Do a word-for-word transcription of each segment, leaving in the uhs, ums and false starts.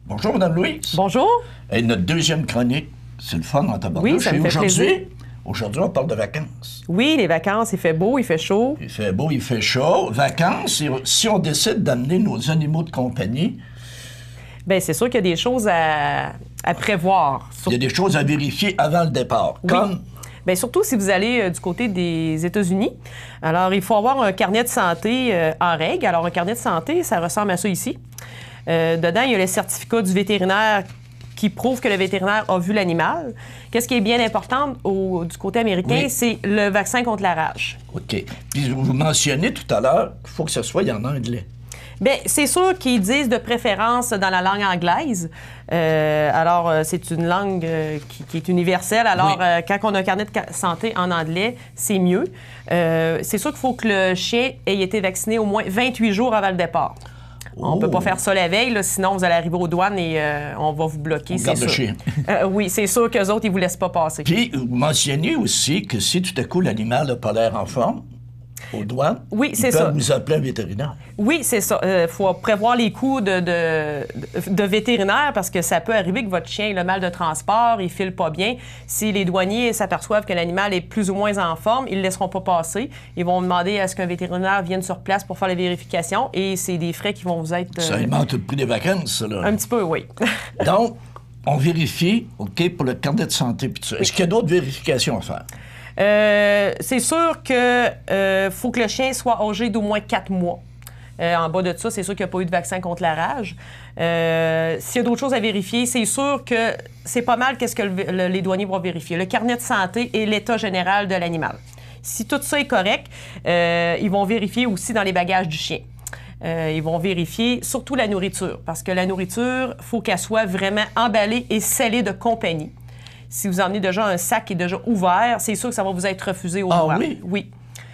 Bonjour, Mme Louise. Bonjour. Et notre deuxième chronique, c'est le fun en tabarnouche. Oui, ça me fait aujourd'hui, plaisir. Aujourd'hui, on parle de vacances. Oui, les vacances, il fait beau, il fait chaud. Il fait beau, il fait chaud. Vacances, et si on décide d'amener nos animaux de compagnie, bien, c'est sûr qu'il y a des choses à, à prévoir. il y a des choses à vérifier avant le départ. Oui. Comme... Bien, surtout si vous allez euh, du côté des États-Unis. Alors, il faut avoir un carnet de santé euh, en règle. Alors, un carnet de santé, ça ressemble à ça ici. Euh, dedans, il y a le certificat du vétérinaire qui prouve que le vétérinaire a vu l'animal. Qu'est-ce qui est bien important au, du côté américain, Oui. c'est le vaccin contre la rage. OK. Puis vous mentionnez tout à l'heure qu'il faut que ce soit en anglais. Bien, c'est sûr qu'ils disent de préférence dans la langue anglaise. Euh, alors, euh, c'est une langue euh, qui, qui est universelle. Alors, Oui. euh, quand on a un carnet de santé en anglais, c'est mieux. Euh, c'est sûr qu'il faut que le chien ait été vacciné au moins vingt-huit jours avant le départ. On ne peut pas faire ça la veille, là, sinon vous allez arriver aux douanes et euh, on va vous bloquer, On c'est garde sûr. le chien. Euh, oui, c'est sûr qu'eux autres, ils ne vous laissent pas passer. Puis, vous mentionnez aussi que si tout à coup l'animal n'a pas l'air en forme, aux douanes, Oui, ils c'est peuvent ça. vous appeler un vétérinaire. Oui, c'est ça. Il euh, faut prévoir les coûts de, de, de vétérinaire parce que ça peut arriver que votre chien ait le mal de transport, il file pas bien. Si les douaniers s'aperçoivent que l'animal est plus ou moins en forme, ils ne le laisseront pas passer. Ils vont demander à ce qu'un vétérinaire vienne sur place pour faire la vérification et c'est des frais qui vont vous être... Ça euh, alimente le prix des vacances, ça, là. un petit peu, oui. Donc, on vérifie, OK, pour le carnet de santé. Puis tout ça. Est-ce qu'il y a d'autres vérifications à faire? Euh, c'est sûr qu'il euh, faut que le chien soit âgé d'au moins quatre mois. Euh, en bas de ça, c'est sûr qu'il n'y a pas eu de vaccin contre la rage. Euh, S'il y a d'autres choses à vérifier, c'est sûr que c'est pas mal qu'est-ce que le, le, les douaniers vont vérifier. Le carnet de santé et l'état général de l'animal. Si tout ça est correct, euh, ils vont vérifier aussi dans les bagages du chien. Euh, ils vont vérifier surtout la nourriture, parce que la nourriture, il faut qu'elle soit vraiment emballée et scellée de compagnie. Si vous emmenez déjà un sac qui est déjà ouvert, c'est sûr que ça va vous être refusé au Ah douane. oui? Oui.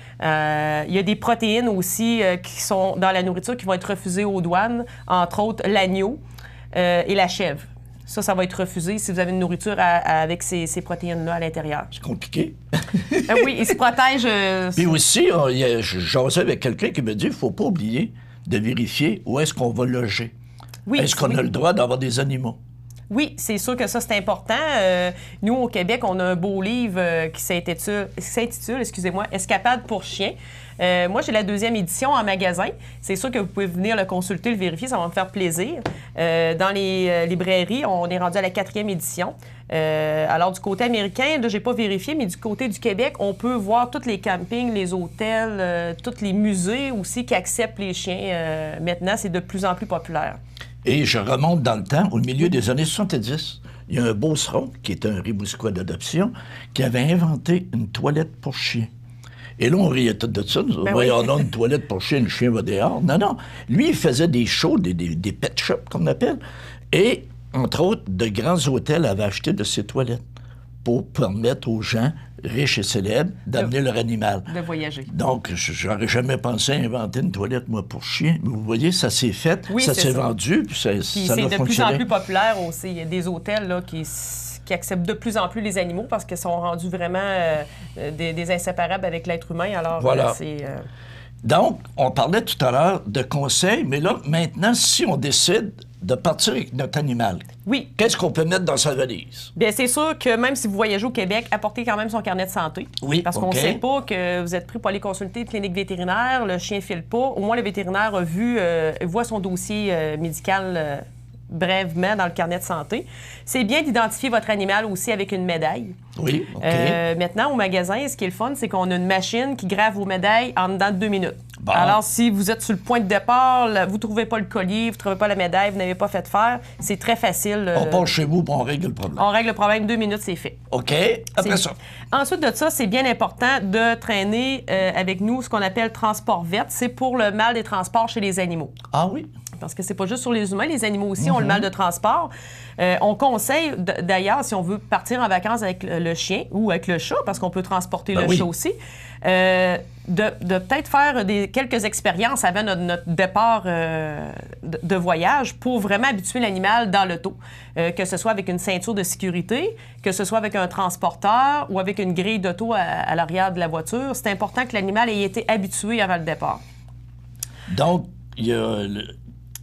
Euh, il y a des protéines aussi euh, qui sont dans la nourriture qui vont être refusées aux douanes, entre autres l'agneau euh, et la chèvre. Ça, ça va être refusé si vous avez une nourriture à, à, avec ces, ces protéines-là à l'intérieur. C'est compliqué. euh, oui, ils se protègent. Euh, Puis aussi, on, y a, j'en avec quelqu'un qui me dit qu'il ne faut pas oublier de vérifier où est-ce qu'on va loger. oui, est-ce qu'on oui. a le droit d'avoir des animaux? Oui, c'est sûr que ça, c'est important. Euh, nous, au Québec, on a un beau livre euh, qui s'intitule, s'intitule, excusez-moi, Escapade pour chiens. Euh, moi, j'ai la deuxième édition en magasin. C'est sûr que vous pouvez venir le consulter, le vérifier, ça va me faire plaisir. Euh, dans les euh, librairies, on est rendu à la quatrième édition. Euh, alors, du côté américain, là, j'ai pas vérifié, mais du côté du Québec, on peut voir tous les campings, les hôtels, euh, tous les musées aussi qui acceptent les chiens. Euh, maintenant, c'est de plus en plus populaire. Et je remonte dans le temps, au milieu des années soixante-dix, il y a un beauceron, qui est un ribousquois d'adoption, qui avait inventé une toilette pour chien. Et là, on riait tout de ça. Nous Ben voyons, oui. on a une toilette pour chien, le chien va dehors. Non, non. Lui, il faisait des shows, des, des, des pet shops, qu'on appelle. Et, entre autres, de grands hôtels avaient acheté de ces toilettes pour permettre aux gens riches et célèbres d'amener De- leur animal. De voyager. Donc, j'aurais jamais pensé inventer une toilette, moi, pour chien. Mais vous voyez, ça s'est fait, Oui, ça c'est s'est ça. vendu, puis ça, Puis ça c'est a de plus en fonctionné. plus populaire aussi. Il y a des hôtels là, qui, qui acceptent de plus en plus les animaux parce qu'ils sont rendus vraiment euh, des, des inséparables avec l'être humain. Alors, Voilà. euh, c'est... Euh... Donc, on parlait tout à l'heure de conseils, mais là, maintenant, si on décide de partir avec notre animal, Oui. qu'est-ce qu'on peut mettre dans sa valise? Bien, c'est sûr que même si vous voyagez au Québec, apportez quand même son carnet de santé. Oui, Parce qu'on OK. ne sait pas que vous êtes pris pour aller consulter une clinique vétérinaire, le chien ne file pas. Au moins, le vétérinaire a vu, euh, voit son dossier euh, médical euh, brièvement dans le carnet de santé. C'est bien d'identifier votre animal aussi avec une médaille. Oui, OK. Euh, maintenant, au magasin, ce qui est le fun, c'est qu'on a une machine qui grave vos médailles en dedans de deux minutes. Bon. Alors, si vous êtes sur le point de départ, là, vous ne trouvez pas le collier, vous ne trouvez pas la médaille, vous n'avez pas fait faire, c'est très facile. euh, On passe chez vous pour on règle le problème. on règle le problème, deux minutes, c'est fait. OK. Après C'est- ça. Ensuite de ça, c'est bien important de traîner euh, avec nous ce qu'on appelle transport vert. C'est pour le mal des transports chez les animaux. Ah oui? Parce que c'est pas juste sur les humains, les animaux aussi ont le mal de transport. Euh, on conseille, d- d'ailleurs, si on veut partir en vacances avec le, le chien ou avec le chat, parce qu'on peut transporter Ben le oui. chat aussi, euh, de, de peut-être faire des, quelques expériences avant notre, notre départ euh, de, de voyage pour vraiment habituer l'animal dans l'auto. Euh, que ce soit avec une ceinture de sécurité, que ce soit avec un transporteur ou avec une grille d'auto à, à l'arrière de la voiture. C'est important que l'animal ait été habitué avant le départ. Donc, il y a le-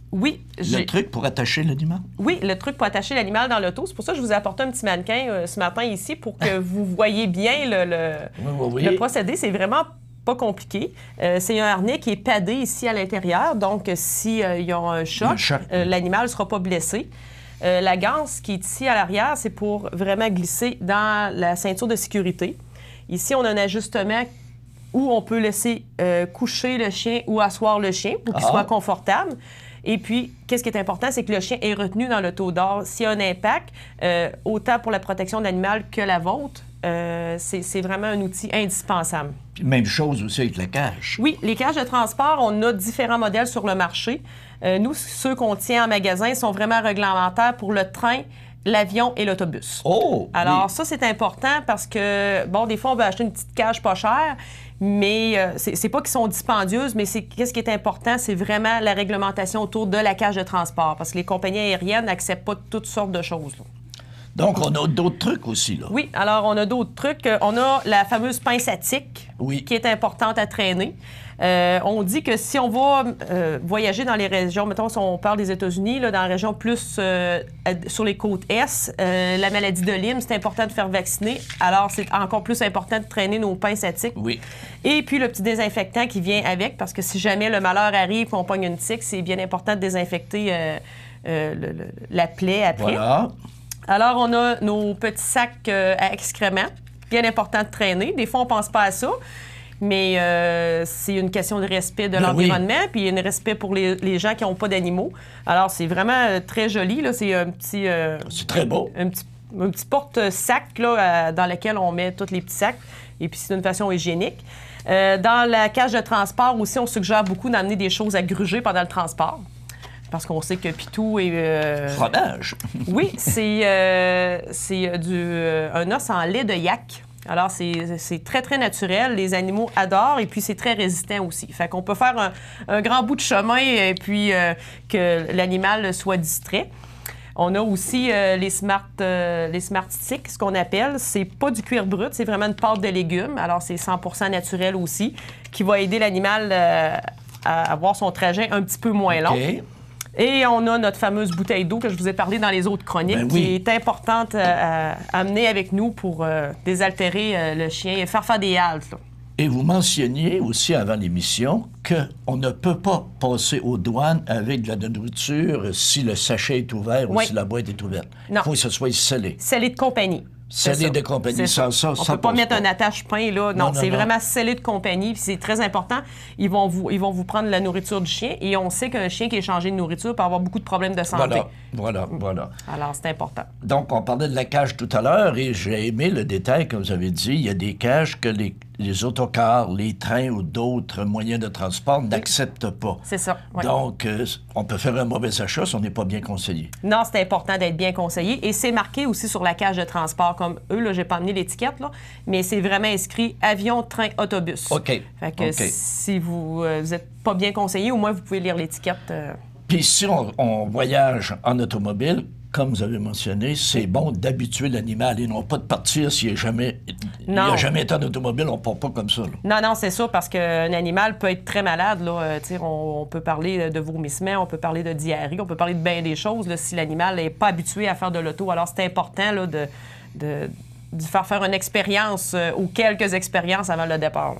Oui. Le truc pour attacher l'animal? Oui, le truc pour attacher l'animal dans l'auto. C'est pour ça que je vous ai apporté un petit mannequin euh, ce matin ici pour que vous voyez bien le, le, oui, oui, oui. le procédé. C'est vraiment pas compliqué. Euh, c'est un harnais qui est padé ici à l'intérieur. Donc, s'il euh, y a un choc, un choc. euh, l'animal ne sera pas blessé. Euh, la ganse qui est ici à l'arrière, c'est pour vraiment glisser dans la ceinture de sécurité. Ici, on a un ajustement où on peut laisser euh, coucher le chien ou asseoir le chien pour qu'il ah. soit confortable. Et puis, qu'est-ce qui est important, c'est que le chien est retenu dans l'auto d'or. S'il y a un impact, euh, autant pour la protection de l'animal que la vôtre, euh, c'est vraiment un outil indispensable. Puis même chose aussi avec la cage. Oui, les cages de transport, on a différents modèles sur le marché. Euh, nous, ceux qu'on tient en magasin sont vraiment réglementaires pour le train, l'avion et l'autobus. Oh! Alors, oui. ça, c'est important parce que, bon, des fois, on veut acheter une petite cage pas chère, mais euh, c'est pas qu'ils sont dispendieuses, mais c'est qu'est-ce qui est important, c'est vraiment la réglementation autour de la cage de transport parce que les compagnies aériennes n'acceptent pas toutes sortes de choses, là. Donc, on a d'autres trucs aussi, là. Oui, alors on a d'autres trucs. On a la fameuse pince à tic, oui. qui est importante à traîner. Euh, on dit que si on va euh, voyager dans les régions, mettons si on parle des États-Unis, là, dans la région plus euh, sur les côtes Est, euh, la maladie de Lyme, c'est important de faire vacciner. Alors, c'est encore plus important de traîner nos pinces à tic. Oui. Et puis, le petit désinfectant qui vient avec, parce que si jamais le malheur arrive et on pogne une tique, c'est bien important de désinfecter euh, euh, le, le, la plaie après. Voilà. Alors, on a nos petits sacs euh, à excréments, bien important de traîner. Des fois, on ne pense pas à ça, mais euh, c'est une question de respect de ben l'environnement, oui. puis un respect pour les, les gens qui n'ont pas d'animaux. Alors, c'est vraiment euh, très joli. C'est un petit... Euh, c'est très beau. Un petit, un petit porte-sac là, euh, dans lequel on met tous les petits sacs, et puis c'est d'une façon hygiénique. Euh, dans la cage de transport aussi, on suggère beaucoup d'amener des choses à gruger pendant le transport. Parce qu'on sait que Pitou est... Euh... Fromage. Oui, c'est euh, du euh, un os en lait de yak. Alors, c'est très, très naturel. Les animaux adorent et puis c'est très résistant aussi. Fait qu'on peut faire un, un grand bout de chemin et puis euh, que l'animal soit distrait. On a aussi euh, les smart euh, les smart sticks, ce qu'on appelle. C'est pas du cuir brut, c'est vraiment une pâte de légumes. Alors, c'est cent pour cent naturel aussi, qui va aider l'animal euh, à avoir son trajet un petit peu moins long. Okay. Et on a notre fameuse bouteille d'eau que je vous ai parlé dans les autres chroniques, ben oui. qui est importante à, à amener avec nous pour euh, désaltérer euh, le chien et faire faire des haltes, là. Et vous mentionniez aussi avant l'émission qu'on ne peut pas passer aux douanes avec de la nourriture si le sachet est ouvert oui. ou si la boîte est ouverte. Non. Il faut que ce soit scellé. Scellé de compagnie. Scellé de compagnie, sans ça, on ça ne peut pas mettre pas. un attache-pain, là. Non, non c'est vraiment scellé de compagnie, puis c'est très important. Ils vont, vous, ils vont vous prendre la nourriture du chien, et on sait qu'un chien qui est changé de nourriture peut avoir beaucoup de problèmes de santé. Voilà, voilà, voilà. Alors, c'est important. Donc, on parlait de la cage tout à l'heure, et j'ai aimé le détail, comme vous avez dit. Il y a des cages que les, les autocars, les trains ou d'autres moyens de transport n'acceptent pas. C'est ça, oui. Donc, euh, on peut faire un mauvais achat si on n'est pas bien conseillé. Non, c'est important d'être bien conseillé, et c'est marqué aussi sur la cage de transport, comme eux, là, j'ai pas amené l'étiquette, là, mais c'est vraiment inscrit avion, train, autobus. OK. Fait que okay. si vous n'êtes euh, pas bien conseillé, au moins vous pouvez lire l'étiquette. Euh... Puis si on, on voyage en automobile, comme vous avez mentionné, c'est bon d'habituer l'animal et non pas de partir s'il n'a jamais, jamais été en automobile, on ne part pas comme ça, là. Non, non, c'est sûr, parce qu'un animal peut être très malade, là. Euh, on, on peut parler de vomissement, on peut parler de diarrhée, on peut parler de bien des choses là, si l'animal n'est pas habitué à faire de l'auto. Alors, c'est important là, de... de de faire faire une expérience euh, ou quelques expériences avant le départ.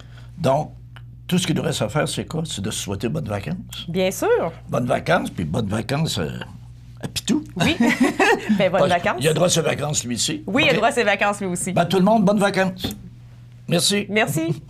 Donc, tout ce qu'il nous reste à faire, c'est quoi? C'est de se souhaiter bonnes vacances. Bien sûr. Bonnes vacances, puis bonnes vacances euh, à Pitou. Oui. Bien, bonnes vacances. Il a droit à ses vacances, lui aussi. Oui, okay. il a droit à ses vacances, lui aussi. Ben, tout le monde, bonnes vacances. Merci. Merci.